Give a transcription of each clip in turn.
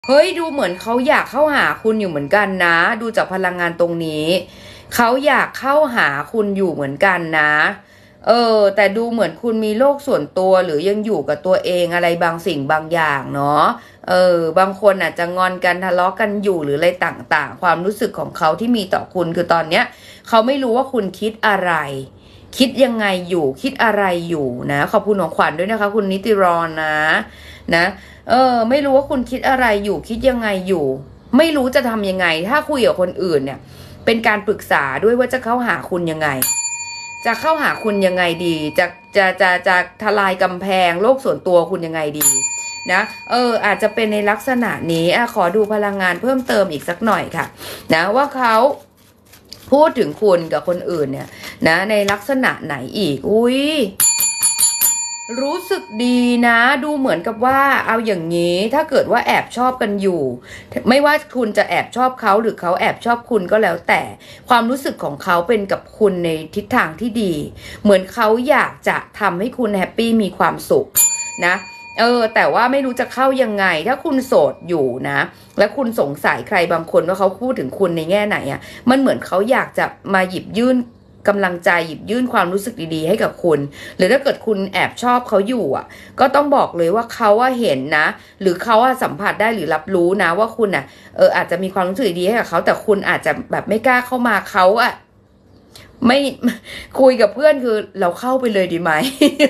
เฮ้ยดูเหมือนเขาอยากเข้าหาคุณอยู่เหมือนกันนะดูจากพลังงานตรงนี้เขาอยากเข้าหาคุณอยู่เหมือนกันนะแต่ดูเหมือนคุณมีโลกส่วนตัวหรือยังอยู่กับตัวเองอะไรบางสิ่งบางอย่างเนาะบางคนอาจจะงอนกันทะเลาะกันอยู่หรืออะไรต่างๆความรู้สึกของเขาที่มีต่อคุณคือตอนเนี้ยเขาไม่รู้ว่าคุณคิดอะไรคิดยังไงอยู่คิดอะไรอยู่นะขอบคุณของขวัญด้วยนะคะคุณนิติรอนนะไม่รู้ว่าคุณคิดอะไรอยู่คิดยังไงอยู่ไม่รู้จะทำยังไงถ้าคุยกับคนอื่นเนี่ยเป็นการปรึกษาด้วยว่าจะเข้าหาคุณยังไงจะเข้าหาคุณยังไงดีจะทลายกำแพงโลกส่วนตัวคุณยังไงดีนะอาจจะเป็นในลักษณะนี้ขอดูพลังงานเพิ่มเติมอีกสักหน่อยค่ะนะว่าเขาพูดถึงคุณกับคนอื่นเนี่ยนะในลักษณะไหนอีกอุ้ยรู้สึกดีนะดูเหมือนกับว่าเอาอย่างนี้ถ้าเกิดว่าแอบชอบกันอยู่ไม่ว่าคุณจะแอบชอบเขาหรือเขาแอบชอบคุณก็แล้วแต่ความรู้สึกของเขาเป็นกับคุณในทิศทางที่ดีเหมือนเขาอยากจะทำให้คุณแฮปปี้มีความสุขนะแต่ว่าไม่รู้จะเข้ายังไงถ้าคุณโสดอยู่นะและคุณสงสัยใครบางคนว่าเขาพูดถึงคุณในแง่ไหนมันเหมือนเขาอยากจะมาหยิบยื่นกำลังใจหยิบยื่นความรู้สึกดีๆให้กับคุณหรือถ้าเกิดคุณแอบชอบเขาอยู่ก็ต้องบอกเลยว่าเขาเห็นนะหรือเขาสัมผัสได้หรือรับรู้นะว่าคุณอาจจะมีความรู้สึกดีให้กับเขาแต่คุณอาจจะแบบไม่กล้าเข้ามาเขาไม่คุยกับเพื่อนคือเราเข้าไปเลยดีไหม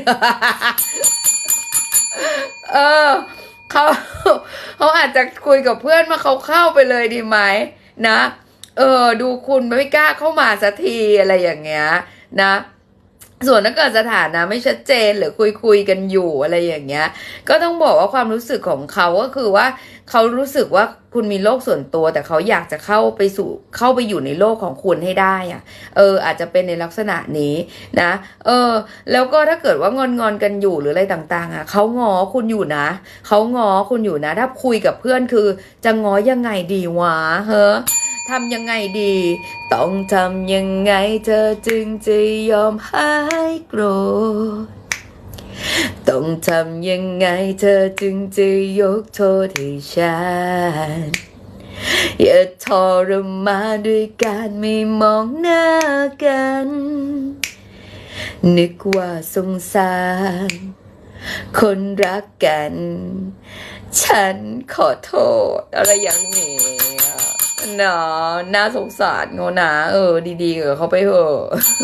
เขาอาจจะคุยกับเพื่อนว่าเขาเข้าไปเลยดีไหมนะดูคุณไม่กล้าเข้ามาสักทีอะไรอย่างเงี้ยนะส่วนถ้าเกิดสถานะไม่ชัดเจนหรือคุยกันอยู่อะไรอย่างเงี้ยก็ต้องบอกว่าความรู้สึกของเขาก็คือว่าเขารู้สึกว่าคุณมีโลกส่วนตัวแต่เขาอยากจะเข้าไปอยู่ในโลกของคุณให้ได้อาจจะเป็นในลักษณะนี้นะแล้วก็ถ้าเกิดว่างอนกันอยู่หรืออะไรต่างๆเขาง้อคุณอยู่นะเขาง้อคุณอยู่นะถ้าคุยกับเพื่อนคือจะง้อยังไงดีวะทำยังไงดีต้องทำยังไงเธอจึงจะยอมหายโกรธต้องทำยังไงเธอจึงจะยกโทษให้ฉันอย่าทรมานด้วยการไม่มองหน้ากันนึกว่าสงสารคนรักกันฉันขอโทษอะไรอย่างนี้น่าสงสารเขานะดีๆกับเขาไปเถอะ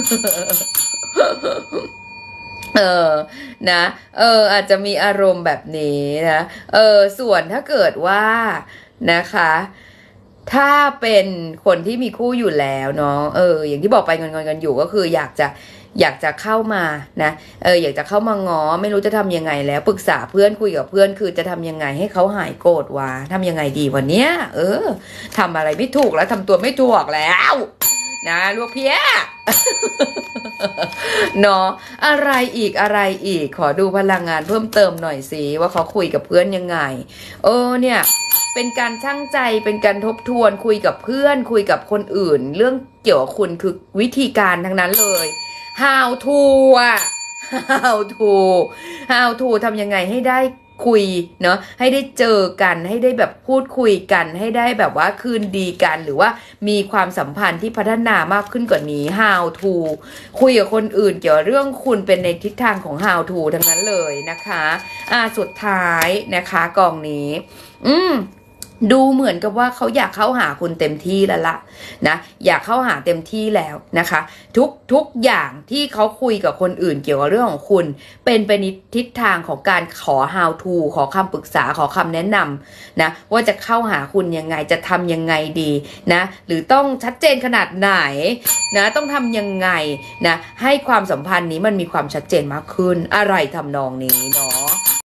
นะอาจจะมีอารมณ์แบบนี้นะส่วนถ้าเกิดว่านะคะถ้าเป็นคนที่มีคู่อยู่แล้วเนาะอย่างที่บอกไปงอนกันอยู่ก็คืออยากจะเข้ามานะอยากจะเข้ามาง้อไม่รู้จะทำยังไงแล้วปรึกษาเพื่อนคุยกับเพื่อนคือจะทำยังไงให้เขาหายโกรธวะทำยังไงดีวันเนี้ยทำอะไรไม่ถูกแล้วทำตัวไม่ถูกแล้วนะลูกเพี้ยเนาะอะไรอีกขอดูพลังงานเพิ่มเติมหน่อยสิว่าเขาคุยกับเพื่อนยังไงเนี่ยเป็นการชั่งใจเป็นการทบทวนคุยกับเพื่อนคุยกับคนอื่นเรื่องเกี่ยวกับคุณคือวิธีการทั้งนั้นเลย how to how to ทำยังไงให้ได้คุยเนาะให้ได้เจอกันให้ได้แบบพูดคุยกันให้ได้แบบว่าคืนดีกันหรือว่ามีความสัมพันธ์ที่พัฒนามากขึ้นกว่านี้ how to คุยกับคนอื่นเกี่ยวกับเรื่องคุณเป็นในทิศทางของ how to ทั้งนั้นเลยนะคะสุดท้ายนะคะกองนี้ดูเหมือนกับว่าเขาอยากเข้าหาคุณเต็มที่แล้วล่ะนะอยากเข้าหาเต็มที่แล้วนะคะทุกอย่างที่เขาคุยกับคนอื่นเกี่ยวกับเรื่องของคุณเป็นไปในทิศทางของการขอ how to ขอคำปรึกษาขอคำแนะนำนะว่าจะเข้าหาคุณยังไงจะทำยังไงดีนะหรือต้องชัดเจนขนาดไหนนะต้องทำยังไงนะให้ความสัมพันธ์นี้มันมีความชัดเจนมากขึ้นอะไรทำนองนี้เนาะ